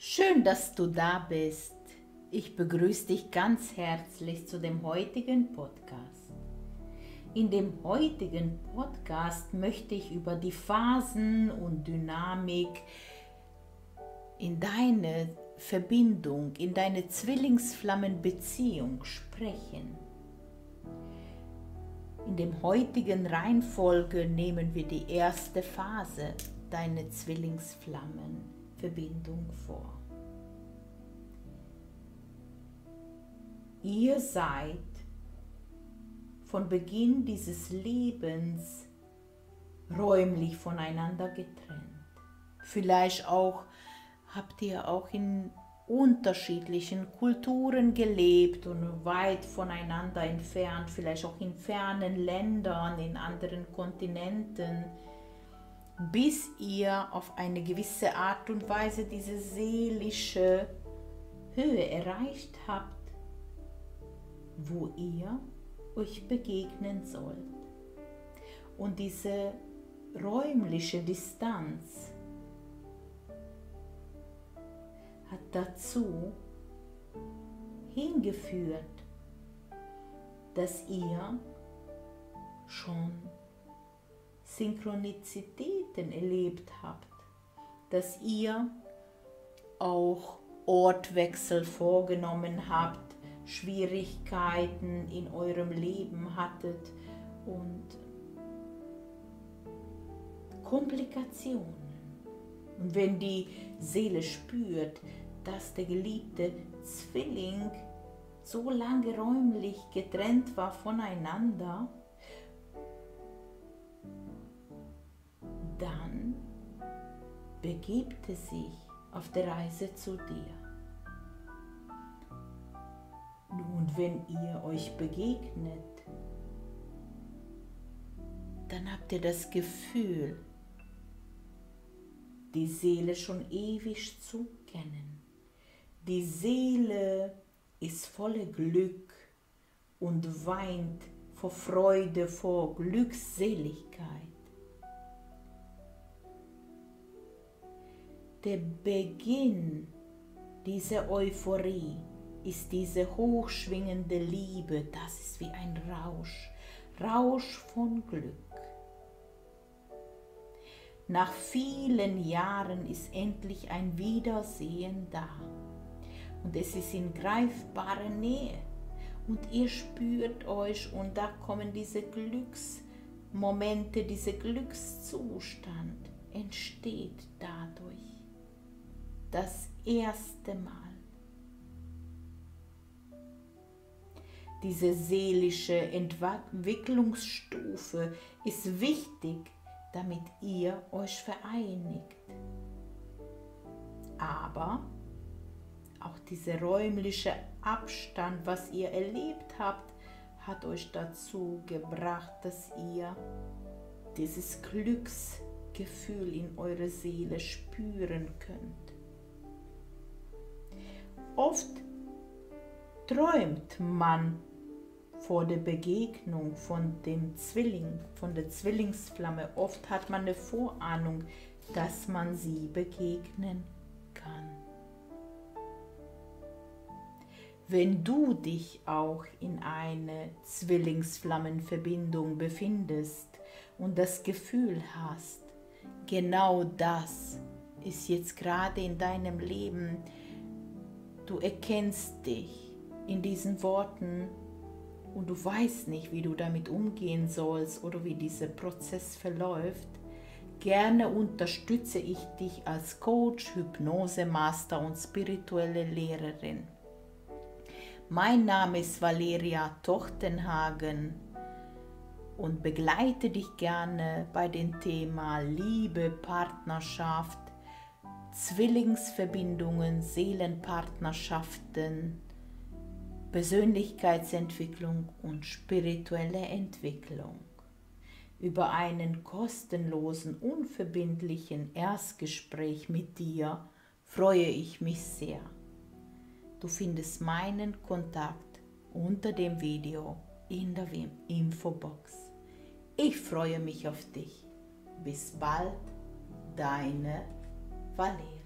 Schön, dass du da bist. Ich begrüße dich ganz herzlich zu dem heutigen Podcast. In dem heutigen Podcast möchte ich über die Phasen und Dynamik in deine Verbindung, in deine Zwillingsflammenbeziehung sprechen. In dem heutigen Reihenfolge nehmen wir die erste Phase, deine Zwillingsflammenverbindung vor. Ihr seid von Beginn dieses Lebens räumlich voneinander getrennt. Vielleicht auch habt ihr auch in unterschiedlichen Kulturen gelebt und weit voneinander entfernt, vielleicht auch in fernen Ländern, in anderen Kontinenten, bis ihr auf eine gewisse Art und Weise diese seelische Höhe erreicht habt, wo ihr euch begegnen sollt. Und diese räumliche Distanz hat dazu hingeführt, dass ihr schon Synchronizitäten erlebt habt, dass ihr auch Ortwechsel vorgenommen habt, Schwierigkeiten in eurem Leben hattet und Komplikationen. Und wenn die Seele spürt, dass der geliebte Zwilling so lange räumlich getrennt war voneinander, dann begibt es sich auf der Reise zu dir. Und wenn ihr euch begegnet, dann habt ihr das Gefühl, die Seele schon ewig zu kennen. Die Seele ist voller Glück und weint vor Freude, vor Glückseligkeit. Der Beginn dieser Euphorie ist diese hochschwingende Liebe, das ist wie ein Rausch von Glück. Nach vielen Jahren ist endlich ein Wiedersehen da und es ist in greifbarer Nähe und ihr spürt euch und da kommen diese Glücksmomente, dieser Glückszustand entsteht dadurch das erste Mal. Diese seelische Entwicklungsstufe ist wichtig, damit ihr euch vereinigt. Aber auch dieser räumliche Abstand, was ihr erlebt habt, hat euch dazu gebracht, dass ihr dieses Glücksgefühl in eurer Seele spüren könnt. Oft träumt man vor der Begegnung von dem Zwilling, von der Zwillingsflamme. Oft hat man eine Vorahnung, dass man sie begegnen kann. Wenn du dich auch in einer Zwillingsflammenverbindung befindest und das Gefühl hast, genau das ist jetzt gerade in deinem Leben, du erkennst dich in diesen Worten und du weißt nicht, wie du damit umgehen sollst oder wie dieser Prozess verläuft, gerne unterstütze ich dich als Coach, Hypnosemaster und spirituelle Lehrerin. Mein Name ist Valeria Tochtenhagen und begleite dich gerne bei dem Thema Liebe, Partnerschaft, Zwillingsverbindungen, Seelenpartnerschaften, Persönlichkeitsentwicklung und spirituelle Entwicklung. Über einen kostenlosen, unverbindlichen Erstgespräch mit dir freue ich mich sehr. Du findest meinen Kontakt unter dem Video in der Infobox. Ich freue mich auf dich. Bis bald, deine Valeria.